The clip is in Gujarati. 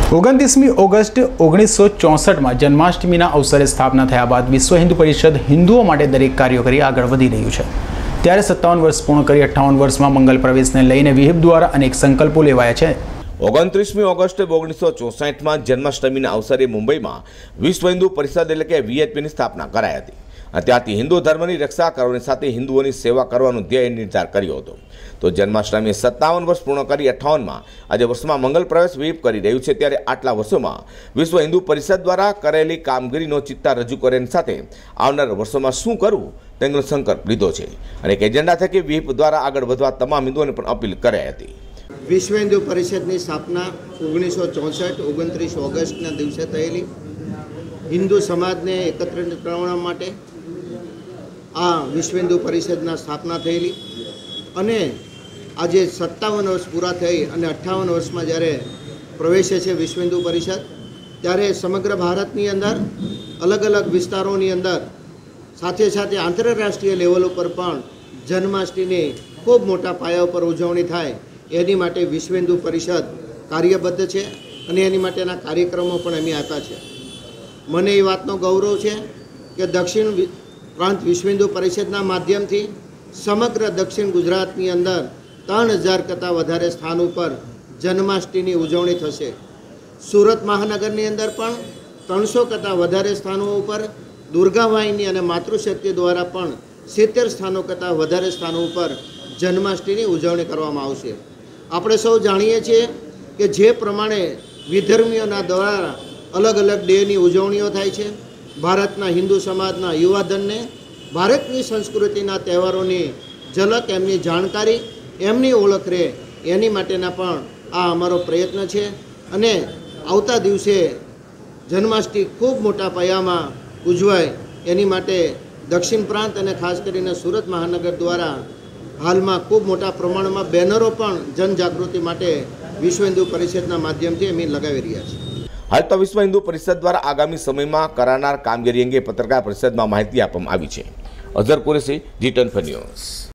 29મી ઓગસ્ટ 1964 જન્માષ્ટમીના અવસરે સ્થાપના થયા બાદ વિશ્વ હિન્દુ પરિષદ હિન્દુઓ માટે દરેક કાર્યો કરી આગળ વધી રહ્યું છે। ત્યારે 57 વર્ષ પૂર્ણ કરી 58 વર્ષમાં મંગલ પ્રવેશને લઈને વિહિપ દ્વારા અનેક સંકલ્પો લેવાયા છે। 29મી ઓગસ્ટે 1964માં જન્માષ્ટમીના અવસરે મુંબઈમાં વિશ્વ હિન્દુ પરિષદ એટલે કે વીએચપીની સ્થાપના કરાઈ હતી। ત્યાંથી હિન્દુ ધર્મની રક્ષા કરવાની સાથે હિન્દુઓની સેવા કરવાનો ધ્યેય નિર્ધાર કર્યો હતો। તો જન્માષ્ટમીએ 57 વર્ષ પૂર્ણ કરી 58માં આજે વર્ષમાં મંગલ પ્રવેશ વિહિપ કરી રહ્યું છે। ત્યારે આટલા વર્ષોમાં વિશ્વ હિન્દુ પરિષદ દ્વારા કરેલી કામગીરીનો ચિત્તાર રજૂ કર્યાની સાથે આવનાર વર્ષોમાં શું કરવું તેનો સંકલ્પ લીધો છે અને એક એજન્ડા થકી વિહિપ દ્વારા આગળ વધવા તમામ હિન્દુઓને પણ અપીલ કરાઈ હતી। વિશ્વ હિન્દુ પરિષદની સ્થાપના 1964 29 ઓગસ્ટના દિવસે થયેલી। હિન્દુ સમાજને એકત્રિત કરવા માટે આ વિશ્વ હિન્દુ પરિષદના સ્થાપના થયેલી અને આજે 57 વર્ષ પૂરા થઈ અને 58 વર્ષમાં જ્યારે પ્રવેશે છે વિશ્વ હિન્દુ પરિષદ, ત્યારે સમગ્ર ભારતની અંદર અલગ અલગ વિસ્તારોની અંદર સાથે સાથે આંતરરાષ્ટ્રીય લેવલ ઉપર પણ જન્માષ્ટમીની ખૂબ મોટા પાયા ઉપર ઉજવણી થાય એની માટે વિશ્વ હિન્દુ પરિષદ કાર્યબદ્ધ છે અને એની માટેના કાર્યક્રમો પણ અમે આપ્યા છે। મને એ વાતનો ગૌરવ છે કે દક્ષિણ પ્રાંત વિશ્વ હિન્દુ પરિષદના માધ્યમથી સમગ્ર દક્ષિણ ગુજરાતની અંદર 3000 કરતાં વધારે સ્થાન ઉપર જન્માષ્ટમીની ઉજવણી થશે। સુરત મહાનગરની અંદર પણ 300 કરતાં વધારે સ્થાનો ઉપર દુર્ગાવાહિની અને માતૃશક્તિ દ્વારા પણ 70 સ્થાનો કરતાં વધારે સ્થાનો ઉપર જન્માષ્ટમીની ઉજવણી કરવામાં આવશે। આપણે સૌ જાણીએ છીએ કે જે પ્રમાણે વિધર્મીઓના દ્વારા અલગ અલગ ડેની ઉજવણીઓ થાય છે। ભારતના હિન્દુ સમાજના યુવાધનને ભારતની સંસ્કૃતિના તહેવારોની ઝલક, એમની જાણકારી, એમની ઓળખ રહે એની માટેના પણ આ અમારો પ્રયત્ન છે અને આવતા દિવસે જન્માષ્ટમી ખૂબ મોટા પાયામાં ઉજવાય એની માટે દક્ષિણ પ્રાંત અને ખાસ કરીને સુરત મહાનગર દ્વારા હાલમાં ખૂબ મોટા પ્રમાણમાં બેનરો પણ જનજાગૃતિ માટે વિશ્વ હિન્દુ પરિષદના માધ્યમથી અમે લગાવી રહ્યા છીએ। હાલ તો વિશ્વ હિન્દુ પરિષદ દ્વારા આગામી સમયમાં કરાનાર કામગીરી અંગે પત્રકાર પરિષદમાં માહિતી આપવામાં આવી છે। Azhar Qureshi, G10 news.